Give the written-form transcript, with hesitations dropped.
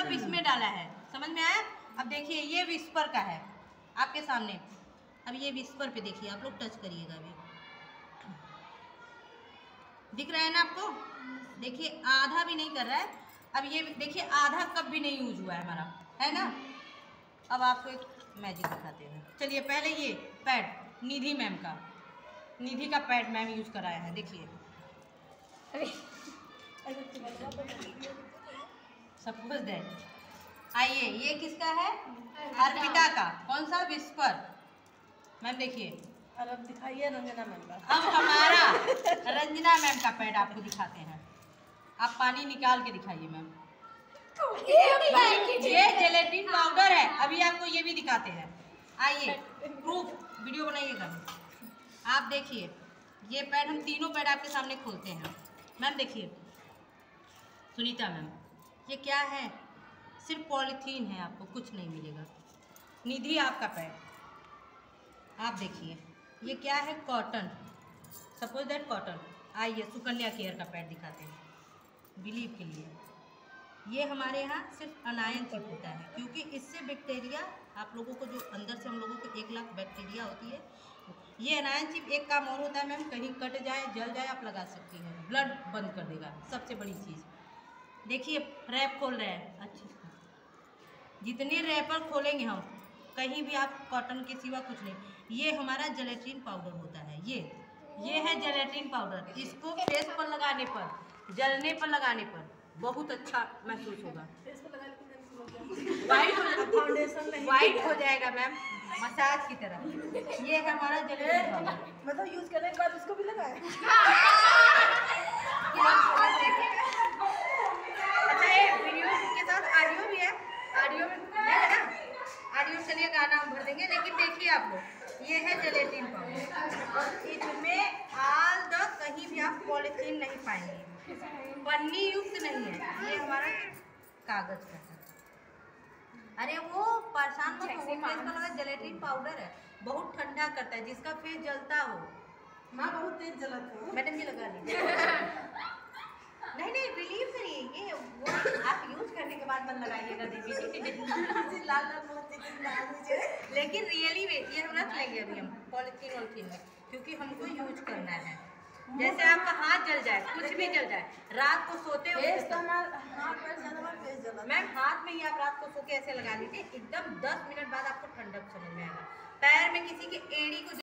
सब इसमें डाला है, समझ में आया। अब देखिए ये विस्पर का है आपके सामने। अब ये विस्पर पे देखिए, आप लोग टच करिएगा अभी, दिख रहा है ना आपको। देखिए आधा भी नहीं कर रहा है। अब ये देखिए आधा कप भी नहीं यूज हुआ है हमारा, है ना। अब आपको एक मैजिक दिखाते हैं। चलिए पहले ये पैड निधि मैम का, निधि का पैड मैम यूज कराया है, देखिए सब कुछ दे। आइए ये किसका है, अर्पिता का। कौन सा, विस्पर। मैम देखिए, अब दिखाइए रंजना मैम का। अब हमारा रंजना मैम का पैड आपको दिखाते हैं। आप पानी निकाल के दिखाइए मैम। ये जेलेटिन पाउडर है। अभी आपको ये भी दिखाते हैं, आइए प्रूफ वीडियो बनाइएगा। आप देखिए ये पैड, हम तीनों पैड आपके सामने खोलते हैं। मैम देखिए, सुनीता मैम, ये क्या है, सिर्फ पॉलीथीन है, आपको कुछ नहीं मिलेगा। निधि आपका पैड आप देखिए, ये क्या है, कॉटन, सपोज दैट कॉटन। आइए सुकन्या केयर का पैड दिखाते हैं बिलीव के लिए। ये हमारे यहाँ सिर्फ अनायन चिप होता है, क्योंकि इससे बैक्टीरिया, आप लोगों को जो अंदर से हम लोगों को 1 लाख बैक्टीरिया होती है। ये अनायन चिप एक काम और होता है मैम, कहीं कट जाए जल जाए आप लगा सकती हैं, ब्लड बंद कर देगा, सबसे बड़ी चीज़। देखिए रैप खोल रहे हैं, अच्छा जितने रैपर खोलेंगे हम, कहीं भी आप कॉटन के सिवा कुछ नहीं। ये हमारा जेलेटिन पाउडर होता है, ये है जेलेटिन पाउडर। इसको फेस पर लगाने पर, जलने पर लगाने पर बहुत अच्छा महसूस होगा। वाइट हो जाएगा मैम, मसाज की तरह। ये है हमारा जेलेटिन पाउडर। मतलब यूज करने के बाद उसको भी लगाए। अच्छा ये वीडियो के साथ ऑडियो भी है, ऑडियो में है ना, ऑडियो चलिए गाना हम भर देंगे। लेकिन देखिए आप लोग, ये है जेलेटिन पाउडर और इसमें आल द कहीं भी आप पॉलीथीन नहीं पाएंगे, पन्नी युक्त नहीं है, ये हमारा कागज का है। अरे वो परेशान मत हो, फेस पर लगा जेलेटिन पाउडर है, बहुत ठंडा करता है, जिसका फेस जलता हो। माँ बहुत तेज जलता है। मैडम जी लगा लीजिए। नहीं नहीं बिलीव करिए, ये वो आप यूज करने के बाद मन लगाइएगा दीदी। लाल लाल लेकिन रियली में ये हम रख लेंगे अभी हम पॉलीथीन वॉलीथीन में, क्योंकि हमको यूज करना है। जैसे आपका हाथ जल जाए, कुछ भी जल जाए, रात को सोते हो मैम, हाथ में ही आप रात को सो के ऐसे लगा लीजिए, एकदम 10 मिनट बाद आपको ठंडक समझ में आएगा। पैर में किसी की एड़ी को